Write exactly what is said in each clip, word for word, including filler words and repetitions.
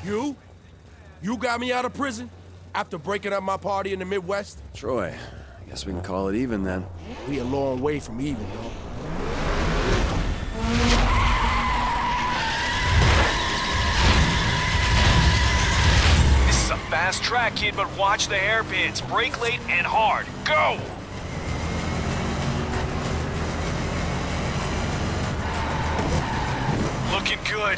You? You got me out of prison? After breaking up my party in the Midwest? Troy, I guess we can call it even then. We a long way from even, though. This is a fast track, kid, but watch the hairpins. Brake late and hard. Go! Looking good.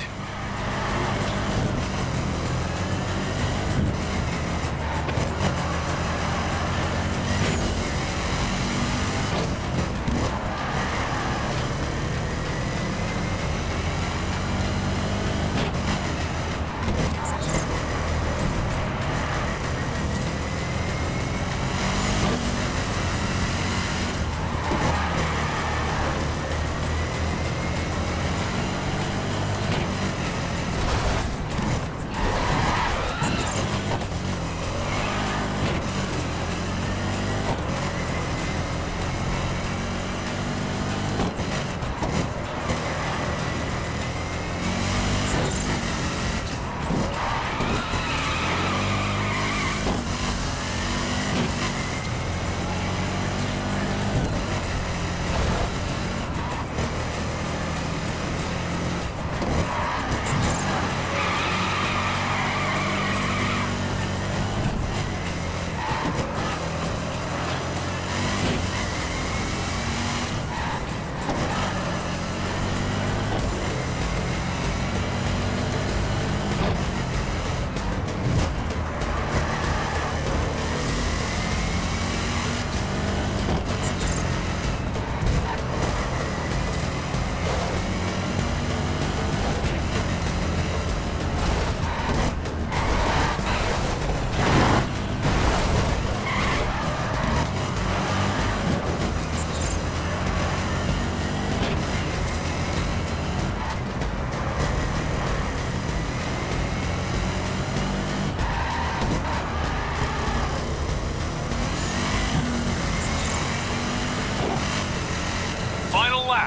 Final lap.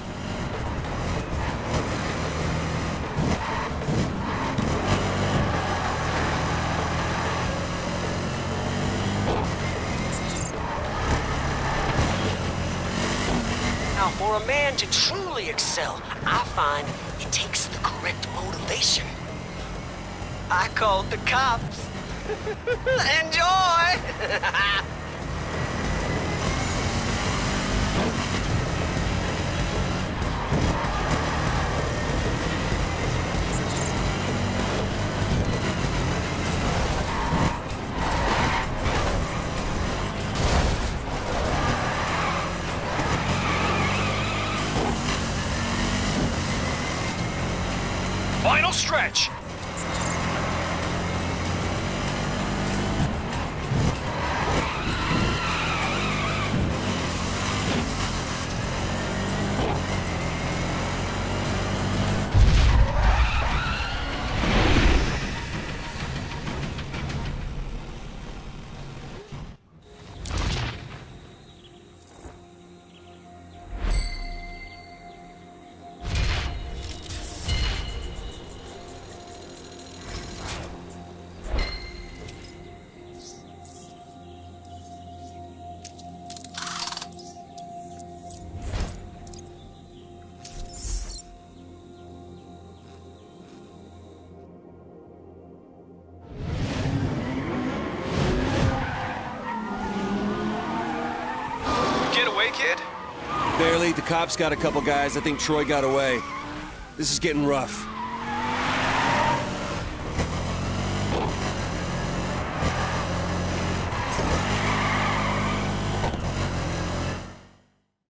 Now, for a man to truly excel, I find it takes the correct motivation. I called the cops. Enjoy! Final stretch. Get away, kid? Barely. The cops got a couple guys. I think Troy got away. This is getting rough.